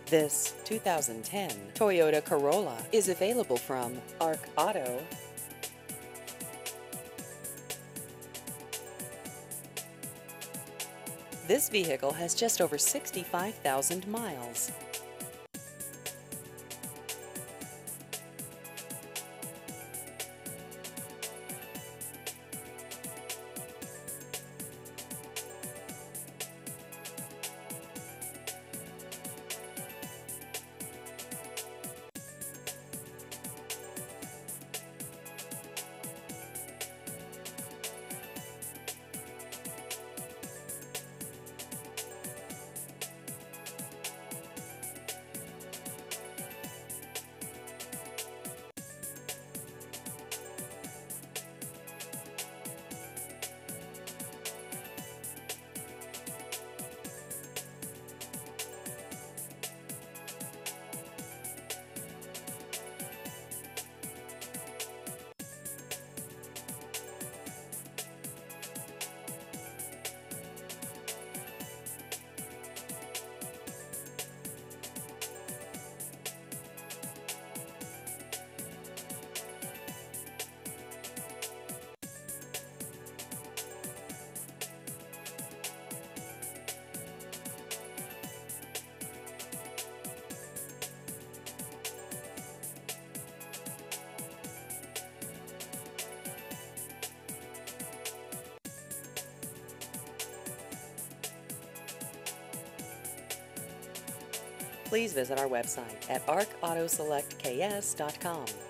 This 2010 Toyota Corolla is available from Arc Auto. This vehicle has just over 65,000 miles. Please visit our website at arcautoselectks.com.